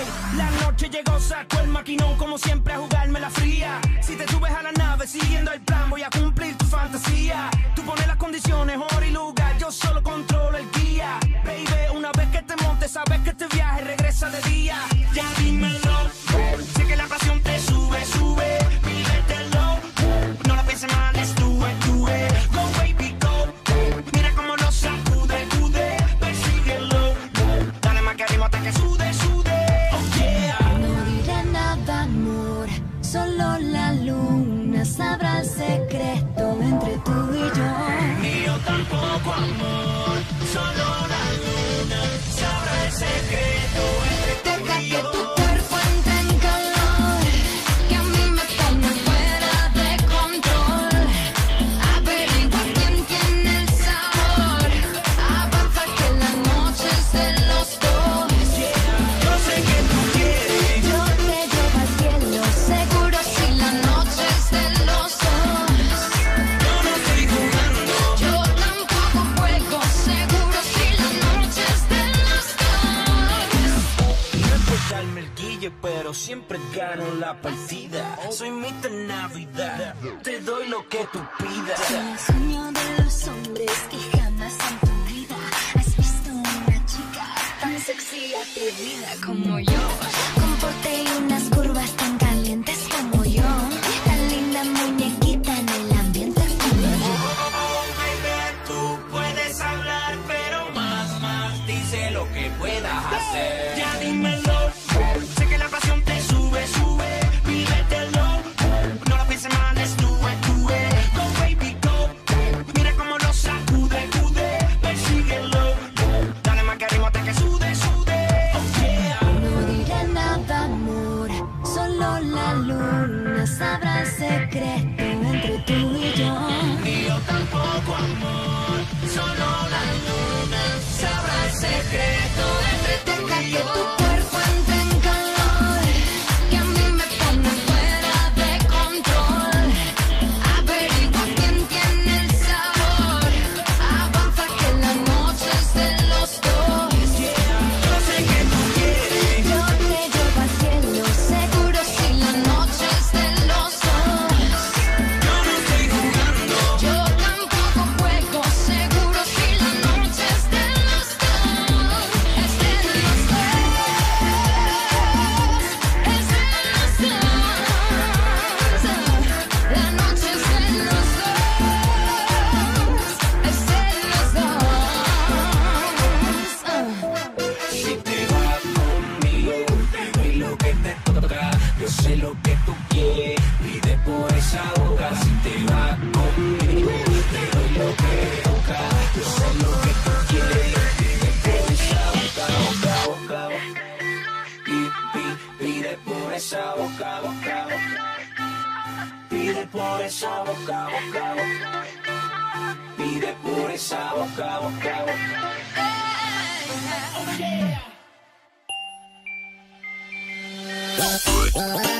La noche llegó, saco el maquinón como siempre a jugarme la fría. Si te subes a la nave siguiendo el plan, voy a cumplir tu fantasía. Tú pones las condiciones, hora y lugar, yo solo controlo el guía. Baby, una vez que te montes, sabes que este viaje regresa de día. Ya dímelo, sé que la pasión te sube, sube. Vívetelo, no lo pienses mal, es tu, go baby, go. Mira cómo lo sacude, cude, persíguelo. Dale más que ritmo hasta que sude, sude. Oh yeah. No diré nada, amor, solo la luna sabrá el secreto entre tú y yo. Ni yo tampoco, amor, solo la luna sabrá el secreto entre tú Deja y que yo. tu cuerpo entre en calor, que a mí me pone fuera de control. Averigua quién tiene el sabor, avanza que la noche es de los dos. Yo sé que tú quieres. Yo te llevo al cielo, seguro si la noche es de los dos. Yo no estoy jugando. Yo tampoco juego, seguro si la noche es de los dos. No es por darme el guille, pero siempre gano la partida. Soy Mr. Navidad, te doy lo que tú pidas. El sueño de los hombres que jamás en tu vida has visto una chica tan sexy y atrevida como yo, con porte y unas curvas tan calientes como yo, tan linda muñequita en el ambiente como yo. Oh, baby, tú puedes hablar, pero más dice lo que puedas hacer. Ya dímelo, sé que la pasión te sube, sube, vívetelo. No lo pienses mal, es tu, go baby, go. Mira cómo lo sacude, cude, persíguelo. Dale más que ritmo hasta que sude, sude. Oh yeah. No diré nada, amor, solo la luna sabrá el secreto entre tú y yo. Ni yo tampoco, amor, solo la luna sabrá el secreto entre tú Deja y que tu yo. cuerpo entre en calor, que a mí me pone fuera de control. Averigua quién tiene el sabor, avanza que la noche es de los dos. Yo sé que tú quieres. Yo te llevo al cielo, seguro si la noche es de los dos. Yo no estoy jugando. Yo tampoco juego, seguro si la noche es de los dos. Es de los dos. Es de los dos. La noche es de los dos. Es de los dos. Si te vas conmigo, te doy lo que te toca. Yo sé lo que tú quieres, pide por esa boca. Si te vas conmigo, te doy lo que te toca. Yo sé lo que tú quieres, pide por esa boca, boca, boca, boca. Pide por esa boca, boca, boca. Pide por esa boca, boca, boca. Pide por esa boca, boca, boca. Oh yeah.